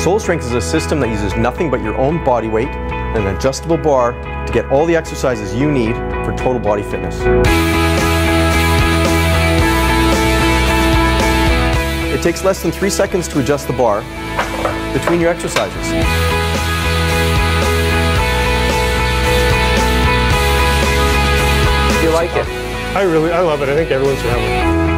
Soul Strength is a system that uses nothing but your own body weight and an adjustable bar to get all the exercises you need for total body fitness. It takes less than 3 seconds to adjust the bar between your exercises. You like it? I love it. I think everyone should have it.